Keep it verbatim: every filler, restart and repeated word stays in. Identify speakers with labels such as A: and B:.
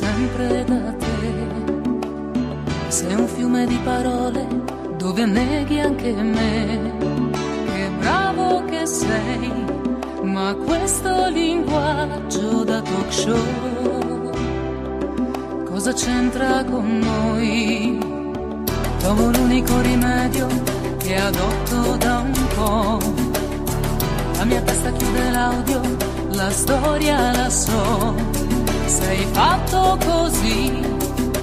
A: sempre da te. Sei un fiume di parole dove neghi anche me. Che bravo che sei, ma questo linguaggio da talk show cosa c'entra con noi? Trovo l'unico rimedio che adotto da un po'. La mia testa chiude l'audio, la storia la so. Sei fatto così,